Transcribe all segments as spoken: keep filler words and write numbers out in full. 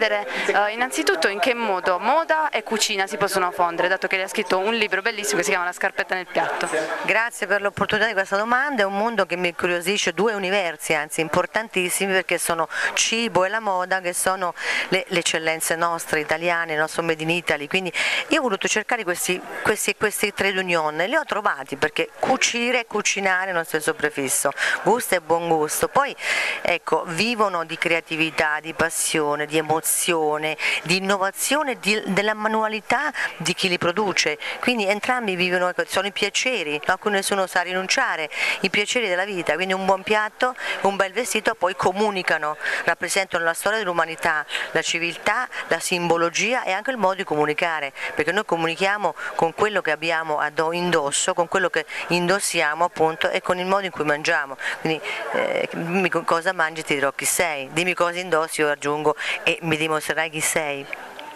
chiedere uh, innanzitutto in che modo moda e cucina si possono fondere, dato che lei ha scritto un libro bellissimo che si chiama La scarpetta nel piatto. Grazie per l'opportunità di questa domanda, è un mondo che mi incuriosisce, due universi anzi importantissimi, perché sono cibo e la moda, che sono le, le eccellenze nostre italiane, il nostro Made in Italy, quindi io ho voluto cercare questi, questi, questi trade union e li ho trovati, perché cucire e cucinare non stesso prefisso, gusto e buon gusto, poi ecco, vivono di creatività, di passione, di emozione, di innovazione, di, della manualità di chi li produce, quindi entrambi vivono, ecco, sono i piaceri a cui nessuno sa rinunciare, i piaceri della vita, quindi un buon piatto, un bel vestito poi comunicano, rappresentano la storia dell'umanità, la civiltà, la simbologia e anche il modo di comunicare, perché noi comunichiamo con quello che abbiamo indosso, con quello che indossiamo appunto e con il modo in cui mangiamo, quindi eh, dimmi cosa mangi, ti dirò chi sei, dimmi cosa indossi, io aggiungo e mi dimostrerai chi sei.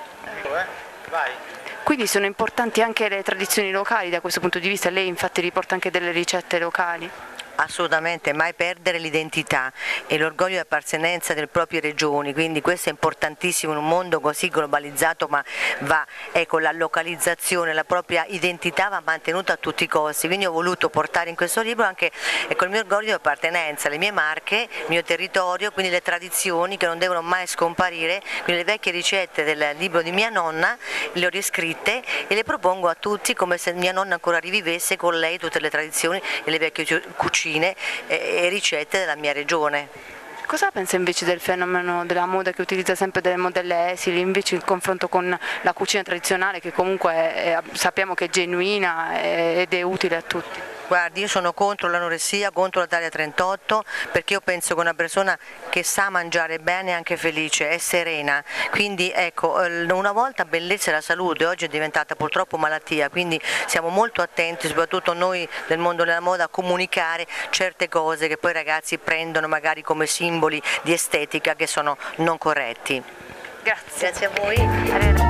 Vai. Quindi sono importanti anche le tradizioni locali da questo punto di vista, lei infatti riporta anche delle ricette locali. Assolutamente, mai perdere l'identità e l'orgoglio di appartenenza delle proprie regioni, quindi questo è importantissimo in un mondo così globalizzato, ma va, ecco, la localizzazione, la propria identità va mantenuta a tutti i costi, quindi ho voluto portare in questo libro anche, ecco, il mio orgoglio di appartenenza, le mie marche, il mio territorio, quindi le tradizioni che non devono mai scomparire, quindi le vecchie ricette del libro di mia nonna le ho riscritte e le propongo a tutti come se mia nonna ancora rivivesse con lei tutte le tradizioni e le vecchie cucine e ricette della mia regione. Cosa pensa invece del fenomeno della moda che utilizza sempre delle modelle esili, invece in confronto con la cucina tradizionale che comunque è, sappiamo che è genuina ed è utile a tutti? Guardi, io sono contro l'anoressia, contro la taglia trentotto, perché io penso che una persona che sa mangiare bene è anche felice, è serena, quindi ecco, una volta bellezza e la salute, oggi è diventata purtroppo malattia, quindi siamo molto attenti, soprattutto noi del mondo della moda, a comunicare certe cose che poi i ragazzi prendono magari come simboli di estetica che sono non corretti. Grazie. Grazie a voi.